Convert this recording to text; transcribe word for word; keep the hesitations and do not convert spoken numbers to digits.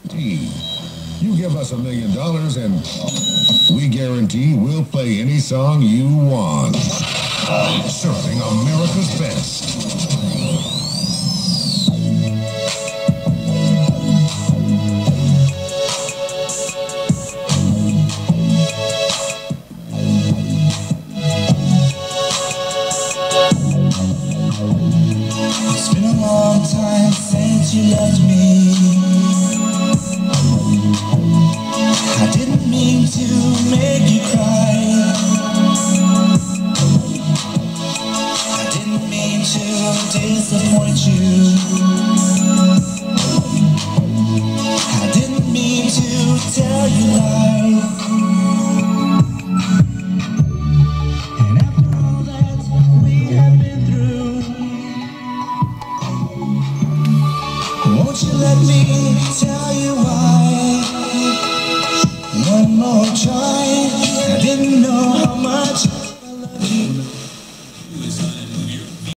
You give us a million dollars and we guarantee we'll play any song you want. Serving America's best. It's been a long time since you left me. I didn't mean to make you cry. I didn't mean to disappoint you. I didn't mean to tell you lies. And after all that we have been through, won't you let me tell you why? One more try.